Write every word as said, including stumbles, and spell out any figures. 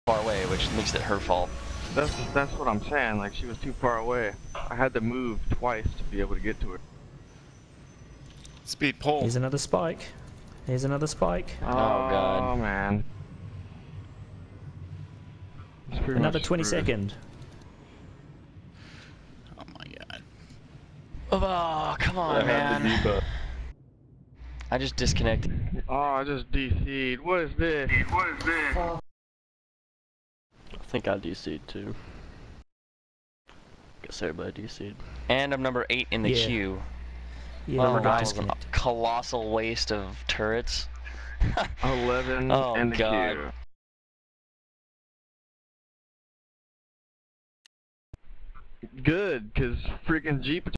far away, which makes it her fault. That's that's what I'm saying. Like, she was too far away. I had to move twice to be able to get to her. Speed pull. Here's another spike. Here's another spike. Oh, God. man. It's pretty Another much twenty screwed. second. Oh my god. Oh, come on, man. I just disconnected. Oh, I just D C'd. What is this? What is this? I think I D C'd too. Guess everybody D C'd. And I'm number eight in the Yeah. queue. Yeah, Oh, we're that not was a disconnected. colossal waste of turrets. eleven Oh, in the God. queue. Good, because freaking Jeep